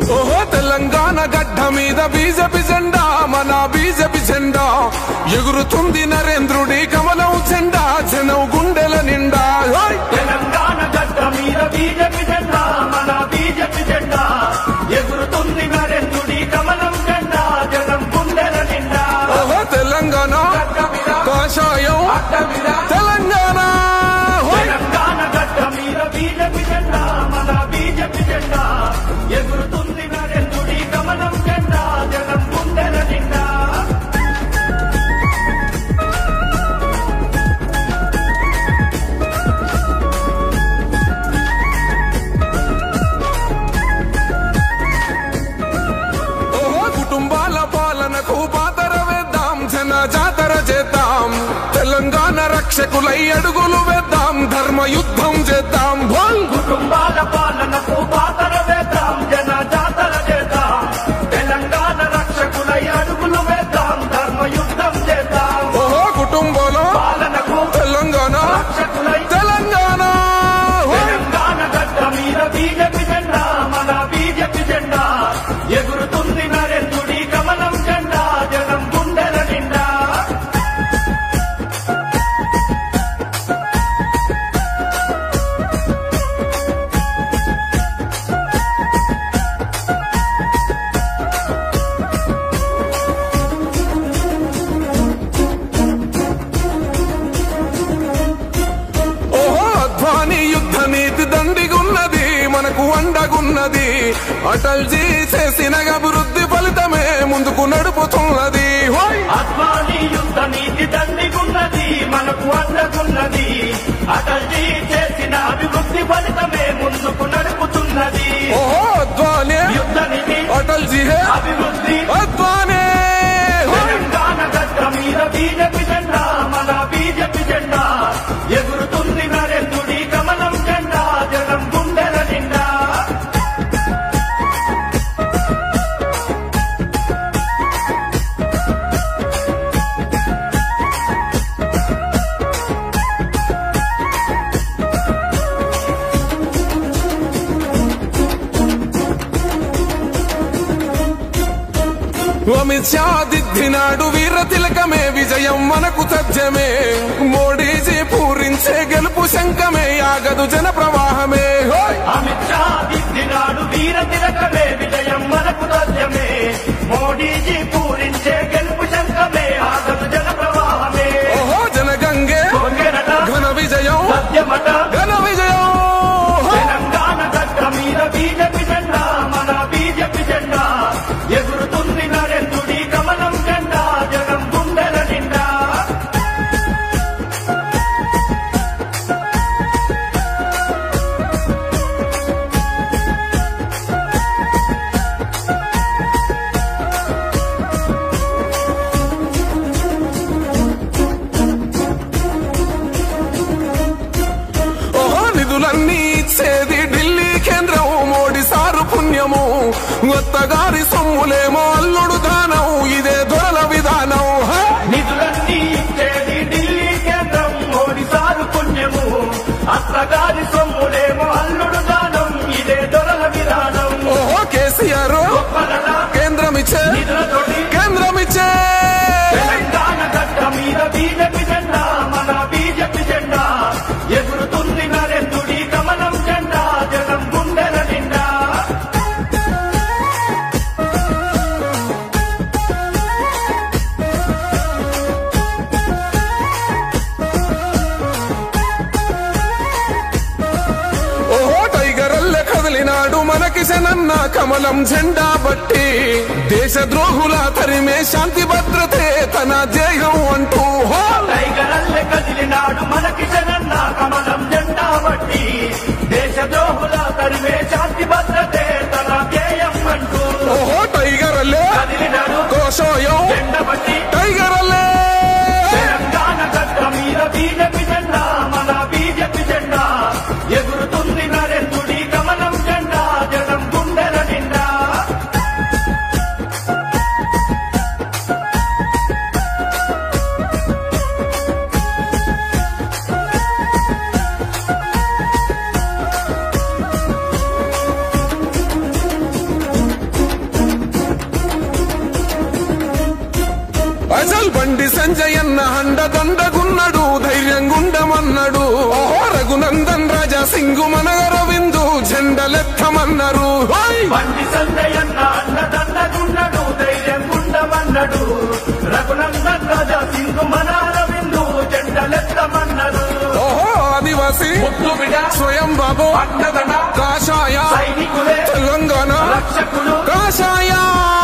ఓహో తెలంగాణ గడ్డ మీద బీజేపీ జెండా, మన బీజేపీ జెండా ఎగురుతుంది నరేంద్రుడి కమలం జెండా, జనం గుండెల నిండా. తెలంగాణ గడ్డ మీద బీజేపీ జెండా, మన బీజేపీ జెండా ఎగురుతుంది నరేంద్రుడి కమలం జెండా, జనం గుండెల నిండా. ఓహో తెలంగాణ కాషాయం తెలంగాణ, తెలంగాణ గడ్డ మీద బీజేపీ జెండా, మన బీజేపీ జెండా ఎగురుతుంది నరేంద్రుడి కమలం జెండా, జనం గుండెల నిండా. ఓహో కుటుంబాల పాలనకు పాతర వేద్దాం, జన జాతర చేద్దాం, తెలంగాణ రక్షకులై అడుగులు వేద్దాం, ధర్మ యుద్ధం చేద్దాం. కుటుంబాల పాలనకు పాతర వేద్దాం, జన జాతర చేద్దాం, తెలంగాణ రక్షకులై అడుగులు వేద్దాం, ధర్మ యుద్ధం చేద్దాం. ఓహో కుటుంబాల పాలనకు తెలంగాణ రక్షకులై తెలంగాణ, తెలంగాణ గడ్డ మీద బీజేపీ జెండా, మన బీజేపీ జెండా ఎగురుతుంది నరేంద్రుడి కమలం జెండా, జనం గుండెల నిండా. ఓహో అద్వానీ యుద్ధ నీతి దండిగున్నది, మనకు అండగున్నది, అటల్జీ చేసిన అభివృద్ధి ఫలితమే ముందుకు నడుపుతున్నది. అద్వానీ యుద్ధ నీతి దండిగున్నది, మనకు అండగున్నది, అటల్జీ చేసిన అభివృద్ధి ఫలితమే ముందుకు నడుపుతున్నది. ఓహో అద్వానీ యుద్ధ నీతి అటల్జీ అభివృద్ధి అద్వానీ, తెలంగాణ గడ్డ మీద బీజేపీ జెండా, మన బీజేపీ జెండా ఎగురుతుంది నరేంద్రుడి కమలం జెండా, జనం గుండెల నిండా. అమిత్ షా దిద్దినాడు వీర తిలకమే, విజయం మనకు తథ్యమే, మోడీజీ పూరించే గెలుపు శంఖమే, ఆగదు జన ప్రవాహమే. అమిత్ షా దిద్దినాడు వీర తిలకమే, విజయం మనకు తథ్యమే, మోడీజీ పూరించే గెలుపు శంఖమే, ఆగదు జన ప్రవాహమే. ఓహో జనగంగే కొంగెనట ఘన విజయం, సత్యమట ఘన విజయం. తెలంగాణ గడ్డ మీద బీజేపీ జెండా, మన బీజేపీ జెండా ఎగురుతుంది నరేంద్రుడి కమలం జెండా, జనం గుండెల నిండా. ఓహో నిధులన్నీ ఇచ్చేది ఢిల్లీ కేంద్రం, మోడీ సారు పుణ్యము, కొత్తగారి సొమ్ములేమో అల్లుడు దానం, ఇదే దొరల విధానం. నిధులన్నీ ఇచ్చేది ఢిల్లీ కేంద్రం, మోడీ సారు పుణ్యము, అత్తగారి సొమ్ములేమో అల్లుడు దానం, ఇదే దొరల విధానం. ఓహో కేసీఆర్ గొప్పలట కేంద్రం ఇచ్చే, నిధులతోటి కేంద్రం ఇచ్చే. తెలంగాణ గడ్డ మీద బీజేపీ జెండా, మన బీజేపీ జెండా ఎగురుతుంది నరేంద్రుడి కమలం జెండా, జనం గుండెల నిండా. ఓహో టైగరల్లె కదిలినాడు మన కిషనన్న కమలం జెండా బట్టి, దేశద్రోహుల తరిమే శాంతి భద్రతే తన ధ్యేయం అంటూ. టైగరల్లె కదిలినాడు మన కిషనన్న కమలం జెండా బట్టి, దేశద్రోహుల తరిమే శాంతి భద్రతే తన ధ్యేయం అంటూ. ఓహో టైగరల్లె కదిలినాడు కోశోయం జెండా బట్టి, టైగరల్లె. తెలంగాణ గడ్డ మీద బీజేపీ జెండా, మన బీజేపీ జెండా ఎగురుతుంది నరేంద్రుడి కమలం జెండా, జనం గుండెల నిండా. అండదండగున్నడు ధైర్యంగుండమన్నాడు రఘునందన్ రాజా సింగు మనగరవిందు జెండలెత్తమన్నారు బండి సంజయన్న అండదండగున్నడు ధైర్యంగుండమన్నాడు రఘునందన్ రాజా సింగు మనగరవిందు జెండలెత్తమన్నారు ఆదివాసి స్వయం బాబు కాషాయ సైనికులే తెలంగాణ రక్షకులు కాషాయ